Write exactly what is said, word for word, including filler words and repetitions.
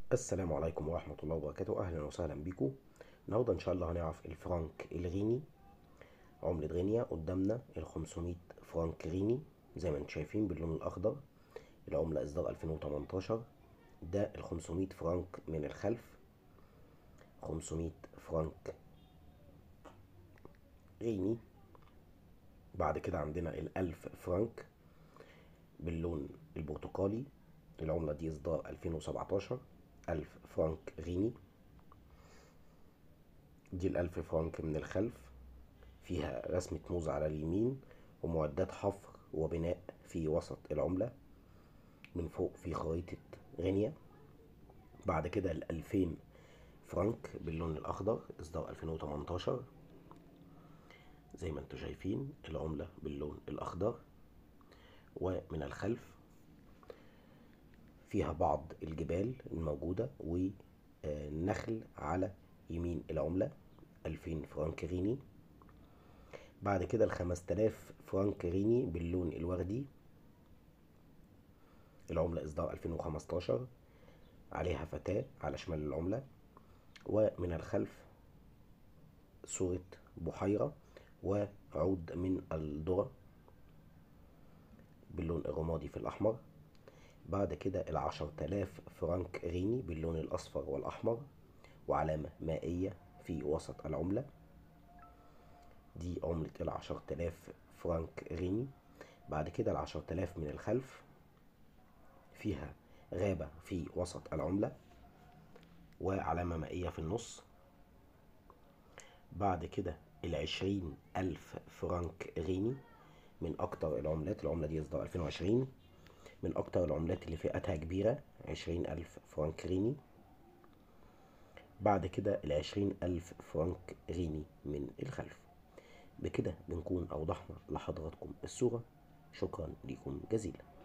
السلام عليكم ورحمة الله وبركاته. أهلا وسهلا بكم. النهاردة إن شاء الله هنعرف الفرنك الغيني، عملة غينيا. قدامنا ال خمسمية فرنك غيني زي ما انتم شايفين باللون الأخضر. العملة إصدار ألفين وتمنتاشر. ده ال خمسمية فرنك من الخلف، خمسمية فرنك غيني. بعد كده عندنا ال ألف فرنك باللون البرتقالي. العملة دي إصدار ألفين وسبعتاشر، ألف فرنك غيني. دي الألف فرنك من الخلف، فيها رسمة موز على اليمين ومعدات حفر وبناء في وسط العملة. من فوق في خريطة غينيا. بعد كده الألفين فرنك باللون الأخضر، إصدار ألفين وتمنتاشر. زي ما انتم شايفين العملة باللون الأخضر، ومن الخلف فيها بعض الجبال الموجودة والنخل على يمين العملة. ألفين فرنك غيني. بعد كده الخمس تلاف فرنك غيني باللون الوردي. العملة إصدار ألفين وخمستاشر، عليها فتاة على شمال العملة، ومن الخلف صورة بحيرة وعود من الذرة باللون الرمادي في الأحمر. بعد كده العشر تلاف فرنك غيني باللون الأصفر والأحمر، وعلامة مائية في وسط العملة. دي عملة العشر تلاف فرنك غيني. بعد كده العشر تلاف من الخلف، فيها غابة في وسط العملة وعلامة مائية في النص. بعد كده العشرين ألف فرنك غيني من أكتر العملات. العملة دي إصدار ألفين وعشرين، من أكتر العملات اللي فئتها كبيرة. عشرين ألف فرنك غيني. بعد كده العشرين ألف فرنك غيني من الخلف. بكده بنكون أوضحنا لحضراتكم الصورة. شكرا لكم جزيلا.